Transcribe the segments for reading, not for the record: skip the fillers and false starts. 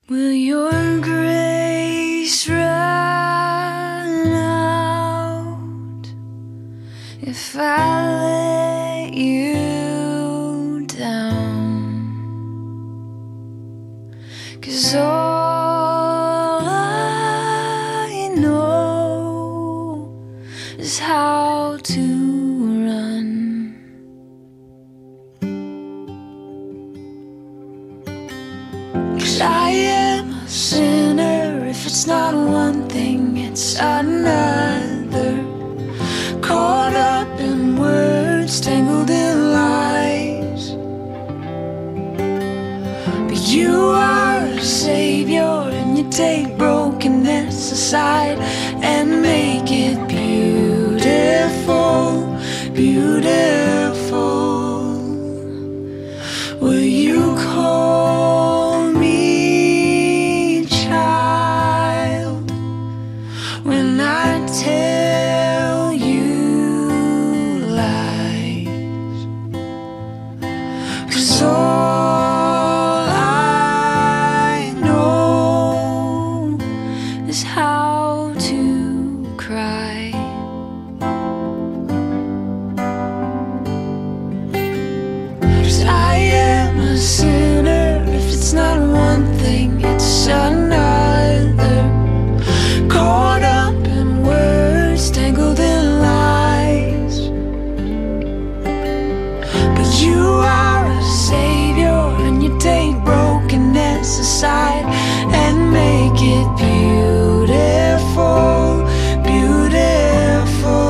Will your grace run out if I let you down? 'Cause all I know is how to run. 'Cause I am a sinner. If it's not one thing, it's another. Caught up in words, tangled in lies. But you are a savior, and you take brokenness aside and make it beautiful, beautiful. Will you call me child when I tell you lies? 'Cause all I know is how to cry. 'Cause I am a sinner. If it's not one thing, it's another. Caught up in words, tangled in lies. But you are a savior, and you take brokenness aside and make it beautiful, beautiful.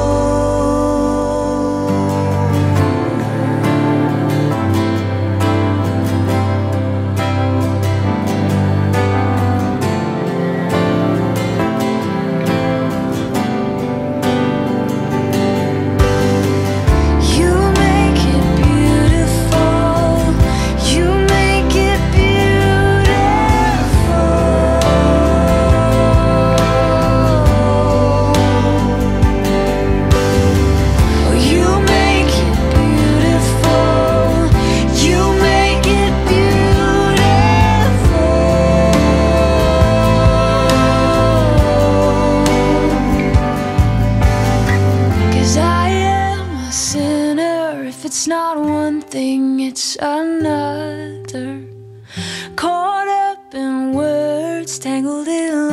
You make it beautiful. You make it beautiful. Oh, you make it beautiful. You make it beautiful. 'Cause I am a sinner. If it's not one thing, it's another. Caught up in words, tangled in